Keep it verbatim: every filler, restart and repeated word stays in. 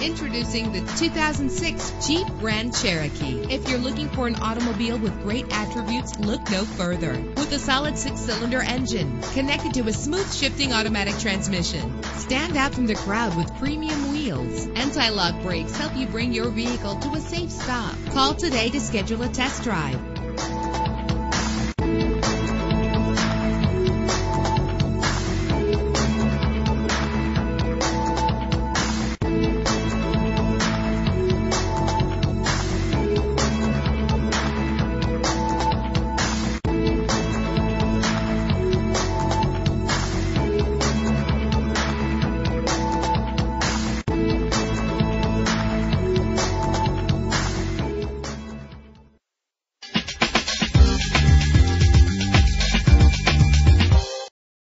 Introducing the two thousand six Jeep Grand Cherokee. If you're looking for an automobile with great attributes, look no further. With a solid six-cylinder engine connected to a smooth shifting automatic transmission, stand out from the crowd with premium wheels. Anti-lock brakes help you bring your vehicle to a safe stop. Call today to schedule a test drive.